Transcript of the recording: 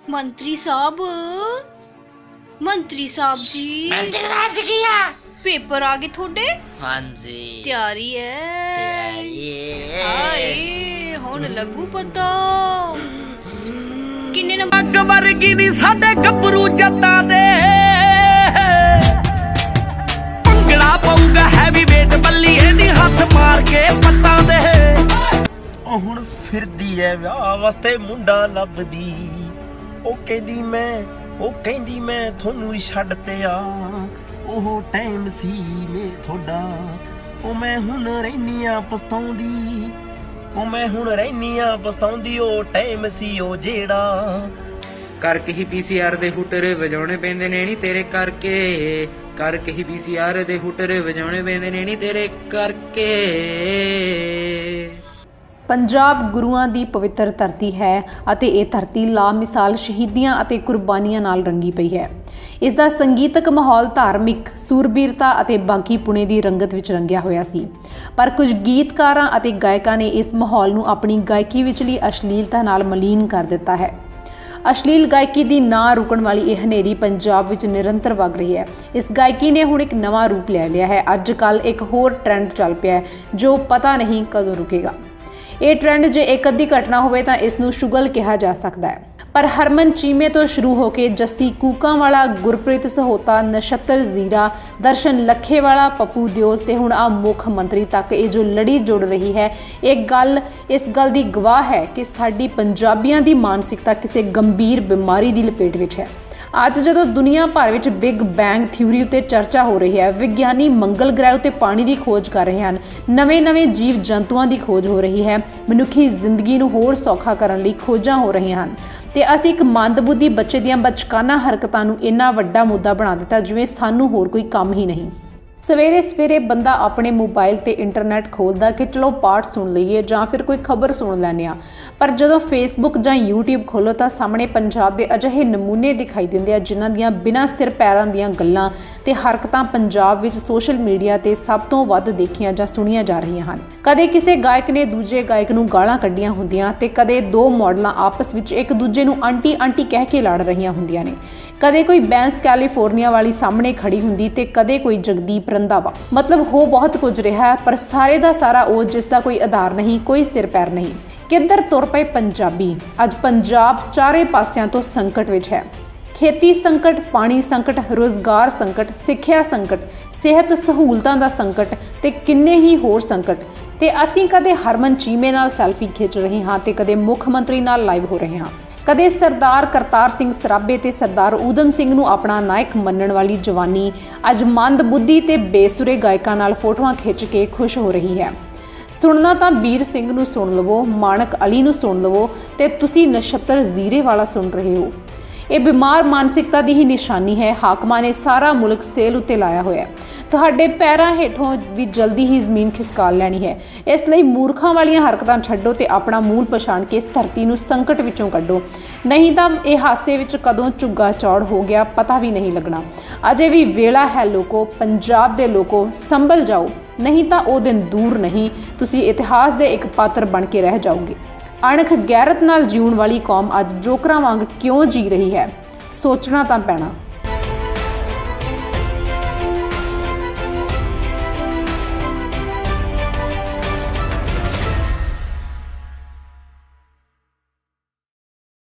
मंत्री साहब जी मंत्री साहब जी किया पेपर आ गए थोड़े। हाँ जी तैयारी है हुण लगू पता किन्ने नंबर अग वर्गी नी साडे गबरू जत्ता दे भंगड़ा पाऊंगा हैवी वेट बल्ली नी हथ मार के पत्ता दे हुण फिरदी है विआह वास्ते मुंडा लभदी ओ कहंदी मैं थोनू छड्ड ते आ ओह टाइम सी में थोड़ा ओ मैं हुण रहनी आ पछताउंदी ओ मैं हुण रहनी आ पछताउंदी ओ टाइम सी ओ जेड़ा करके ही पीसीआर दे हुटर वजाने पैंदे ने नी तेरे करके ही पीसीआर दे हुटर वजाने पैंदे ने नी तेरे करके। ਪੰਜਾਬ ਗੁਰੂਆਂ ਦੀ ਪਵਿੱਤਰ ਧਰਤੀ ਹੈ ਅਤੇ ਇਹ ਧਰਤੀ ਲਾਮਿਸਾਲ ਸ਼ਹੀਦੀਆਂ ਅਤੇ ਕੁਰਬਾਨੀਆਂ ਨਾਲ ਰੰਗੀ ਪਈ ਹੈ। ਇਸ ਦਾ ਸੰਗੀਤਕ ਮਾਹੌਲ ਧਾਰਮਿਕ ਸੂਰਬੀਰਤਾ ਅਤੇ ਬਾਂਕੀਪੁਣੇ ਦੀ ਰੰਗਤ ਵਿੱਚ ਰੰਗਿਆ ਹੋਇਆ ਸੀ, ਪਰ ਕੁਝ ਗੀਤਕਾਰਾਂ ਅਤੇ ਗਾਇਕਾਂ ਨੇ ਇਸ ਮਾਹੌਲ ਨੂੰ ਆਪਣੀ ਗਾਇਕੀ ਵਿਚਲੀ ਅਸ਼ਲੀਲਤਾ ਨਾਲ ਮਲੀਨ ਕਰ ਦਿੱਤਾ ਹੈ। ਅਸ਼ਲੀਲ ਗਾਇਕੀ ਦੀ ਨਾ ਰੁਕਣ ਵਾਲੀ ਇਹ ਹਨੇਰੀ ਪੰਜਾਬ ਵਿੱਚ ਨਿਰੰਤਰ ਵਗ ਰਹੀ ਹੈ। ਇਸ ਗਾਇਕੀ ਨੇ ਹੁਣ ਇੱਕ ਨਵਾਂ ਰੂਪ ਲੈ ਲਿਆ ਹੈ। ਅੱਜ ਕੱਲ੍ਹ ਇੱਕ ਹੋਰ ਟ੍ਰੈਂਡ ਚੱਲ ਪਿਆ ਹੈ ਜੋ ਪਤਾ ਨਹੀਂ ਕਦੋਂ ਰੁਕੇਗਾ। ਇਹ ਟ੍ਰੈਂਡ ਜੇ ਇੱਕ ਅੱਧੀ ਘਟਨਾ ਹੋਵੇ ਤਾਂ ਇਸ ਨੂੰ ਸ਼ੁਗਲ ਕਿਹਾ ਜਾ ਸਕਦਾ ਹੈ, ਪਰ ਹਰਮਨ ਚੀਮੇ ਤੋਂ ਸ਼ੁਰੂ ਹੋ ਕੇ ਜੱਸੀ ਕੂਕਾਂਵਾਲਾ, ਗੁਰਪ੍ਰੀਤ ਸਹੋਤਾ, ਨਛੱਤਰ ਜ਼ੀਰਾ, ਦਰਸ਼ਨ ਲੱਖੇਵਾਲਾ, ਪੱਪੂ ਦਿਓਲ ਤੇ ਹੁਣ ਆ ਮੁੱਖ ਮੰਤਰੀ ਤੱਕ ਇਹ ਜੋ ਲੜੀ ਜੁੜ ਰਹੀ ਹੈ, ਇਹ ਗੱਲ ਇਸ ਗੱਲ ਦੀ ਗਵਾਹ ਹੈ ਕਿ ਸਾਡੀ ਪੰਜਾਬੀਆਂ ਦੀ ਮਾਨਸਿਕਤਾ ਕਿਸੇ ਗੰਭੀਰ ਬਿਮਾਰੀ ਦੀ ਲਪੇਟ ਵਿੱਚ ਹੈ। ਅੱਜ ਜਦੋਂ ਦੁਨੀਆ ਭਰ ਵਿੱਚ ਬਿਗ ਬੈਂਗ ਥਿਊਰੀ ਉੱਤੇ ਚਰਚਾ ਹੋ ਰਹੀ ਹੈ, ਵਿਗਿਆਨੀ ਮੰਗਲ ਗ੍ਰਹਿ ਉੱਤੇ ਪਾਣੀ ਦੀ ਖੋਜ ਕਰ ਰਹੇ ਹਨ, ਨਵੇਂ ਜੀਵ ਜੰਤੂਆਂ ਦੀ ਖੋਜ ਹੋ ਰਹੀ ਹੈ, ਮਨੁੱਖੀ ਜ਼ਿੰਦਗੀ ਨੂੰ ਹੋਰ ਸੌਖਾ ਕਰਨ ਲਈ ਖੋਜਾਂ ਹੋ ਰਹੀਆਂ ਹਨ, ਤੇ ਅਸੀਂ ਇੱਕ ਮੰਦਬੁੱਧੀ ਬੱਚੇ ਦੀਆਂ ਬਚਕਾਨਾ ਹਰਕਤਾਂ ਨੂੰ ਇੰਨਾ ਵੱਡਾ ਮੁੱਦਾ ਬਣਾ ਦਿੱਤਾ ਜਿਵੇਂ ਸਾਨੂੰ ਹੋਰ ਕੋਈ ਕੰਮ ਹੀ ਨਹੀਂ। ਸਵੇਰੇ ਬੰਦਾ ਆਪਣੇ ਮੋਬਾਈਲ ਤੇ ਇੰਟਰਨੈਟ ਖੋਲਦਾ ਕਿ ਚਲੋ ਪਾਠ ਸੁਣ ਲਈਏ ਜਾਂ ਫਿਰ ਕੋਈ ਖਬਰ ਸੁਣ ਲੈਂਦੇ ਆ, ਪਰ ਜਦੋਂ ਫੇਸਬੁੱਕ ਜਾਂ YouTube ਖੋਲੋ ਤਾਂ ਸਾਹਮਣੇ ਪੰਜਾਬ ਦੇ ਅਜਿਹੇ ਨਮੂਨੇ ਦਿਖਾਈ ਦਿੰਦੇ ਆ ਜਿਨ੍ਹਾਂ ਦੀਆਂ ਬਿਨਾਂ ਸਿਰ ਪੈਰਾਂ ਦੀਆਂ ਗੱਲਾਂ ਤੇ ਹਰਕਤਾਂ ਪੰਜਾਬ ਵਿੱਚ ਸੋਸ਼ਲ ਮੀਡੀਆ ਤੇ ਸਭ ਤੋਂ ਵੱਧ ਦੇਖੀਆਂ ਜਾਂ ਸੁਣੀਆਂ ਜਾ ਰਹੀਆਂ ਹਨ। ਕਦੇ ਕਿਸੇ ਗਾਇਕ ਨੇ ਦੂਜੇ ਗਾਇਕ ਨੂੰ ਗਾਲਾਂ ਕੱਢੀਆਂ ਹੁੰਦੀਆਂ ਤੇ ਕਦੇ ਦੋ ਮਾਡਲਾਂ ਆਪਸ ਵਿੱਚ ਇੱਕ ਦੂਜੇ ਨੂੰ ਆਂਟੀ ਕਹਿ ਕੇ ਲੜ ਰਹੀਆਂ ਹੁੰਦੀਆਂ ਨੇ, ਕਦੇ ਕੋਈ ਬੈਂਸ ਕੈਲੀਫੋਰਨੀਆ ਵਾਲੀ ਸਾਹਮਣੇ ਖੜੀ ਹੁੰਦੀ ਤੇ ਕਦੇ ਕੋਈ ਜਗਦੀਪ ਰੰਧਾਵਾ। ਮਤਲਬ ਹੋ ਬਹੁਤ ਕੁਝ ਰਿਹਾ ਹੈ, ਪਰ ਸਾਰੇ ਦਾ ਸਾਰਾ ਉਹ ਜਿਸ ਦਾ ਕੋਈ ਆਧਾਰ ਨਹੀਂ, ਕੋਈ ਸਿਰ ਪੈਰ ਨਹੀਂ। ਕਿੱਧਰ ਤੁਰ ਪਏ ਪੰਜਾਬੀ? ਅੱਜ ਪੰਜਾਬ ਚਾਰੇ ਪਾਸਿਆਂ ਤੋਂ ਸੰਕਟ ਵਿੱਚ ਹੈ। ਖੇਤੀ ਸੰਕਟ, ਪਾਣੀ ਸੰਕਟ, ਰੋਜ਼ਗਾਰ ਸੰਕਟ, ਸਿੱਖਿਆ ਸੰਕਟ, ਸਿਹਤ ਸਹੂਲਤਾਂ ਦਾ ਸੰਕਟ ਤੇ ਕਿੰਨੇ ਹੀ ਹੋਰ ਸੰਕਟ। ਤੇ ਅਸੀਂ ਕਦੇ ਹਰਮਨ ਚੀਮੇ ਨਾਲ ਸੈਲਫੀ ਖਿੱਚ ਰਹੇ ਹਾਂ ਤੇ ਕਦੇ ਮੁੱਖ ਮੰਤਰੀ ਨਾਲ ਲਾਈਵ ਹੋ ਰਹੇ ਹਾਂ, ਕਦੇ ਸਰਦਾਰ ਕਰਤਾਰ ਸਿੰਘ ਸਰਾਭੇ ਤੇ ਸਰਦਾਰ ਊਧਮ ਸਿੰਘ ਨੂੰ ਆਪਣਾ ਨਾਇਕ ਮੰਨਣ ਵਾਲੀ ਜਵਾਨੀ ਅੱਜ ਮੰਦ ਬੁੱਧੀ ਤੇ ਬੇਸੁਰੇ ਗਾਇਕਾਂ ਨਾਲ ਫੋਟੋਆਂ ਖਿੱਚ ਕੇ ਖੁਸ਼ ਹੋ ਰਹੀ ਹੈ। ਸੁਣਨਾ ਤਾਂ ਵੀਰ ਸਿੰਘ ਨੂੰ ਸੁਣ ਲਵੋ, ਮਾਣਕ ਅਲੀ ਨੂੰ ਸੁਣ ਲਵੋ ਤੇ ਤੁਸੀਂ ਨਛੱਤਰ ਜ਼ੀਰੇ ਵਾਲਾ ਸੁਣ ਰਹੇ ਹੋ। ਇਹ ਬਿਮਾਰ ਮਾਨਸਿਕਤਾ ਦੀ ਹੀ ਨਿਸ਼ਾਨੀ ਹੈ। ਹਾਕਮਾਂ ਨੇ ਸਾਰਾ ਮੁਲਕ ਸੇਲ ਉੱਤੇ ਲਾਇਆ ਹੋਇਆ, ਤੁਹਾਡੇ ਪੈਰਾਂ ਹੇਠੋਂ ਵੀ ਜਲਦੀ ਹੀ ਜ਼ਮੀਨ ਖਿਸਕਾ ਲੈਣੀ ਹੈ। ਇਸ ਲਈ ਮੂਰਖਾਂ ਵਾਲੀਆਂ ਹਰਕਤਾਂ ਛੱਡੋ ਤੇ ਆਪਣਾ ਮੂਲ ਪਛਾਣ ਕੇ ਇਸ ਧਰਤੀ ਨੂੰ ਸੰਕਟ ਵਿੱਚੋਂ ਕੱਢੋ, ਨਹੀਂ ਤਾਂ ਇਹ ਹਾਸੇ ਵਿੱਚ ਕਦੋਂ ਝੁੱਗਾ ਚੌੜ ਹੋ ਗਿਆ ਪਤਾ ਵੀ ਨਹੀਂ ਲੱਗਣਾ। ਅਜੇ ਵੀ ਵੇਲਾ ਹੈ ਲੋਕੋ, ਪੰਜਾਬ ਦੇ ਲੋਕੋ, ਸੰਭਲ ਜਾਓ, ਨਹੀਂ ਤਾਂ ਉਹ ਦਿਨ ਦੂਰ ਨਹੀਂ, ਤੁਸੀਂ ਇਤਿਹਾਸ ਦੇ ਇੱਕ ਪਾਤਰ ਬਣ ਕੇ ਰਹਿ ਜਾਓਗੇ। ਅਣਖ ਗੈਰਤ ਨਾਲ ਜਿਉਣ ਵਾਲੀ ਕੌਮ ਅੱਜ ਜੋਕਰਾਂ ਵਾਂਗ ਕਿਉਂ ਜੀ ਰਹੀ ਹੈ, ਸੋਚਣਾ ਤਾਂ ਪੈਣਾ।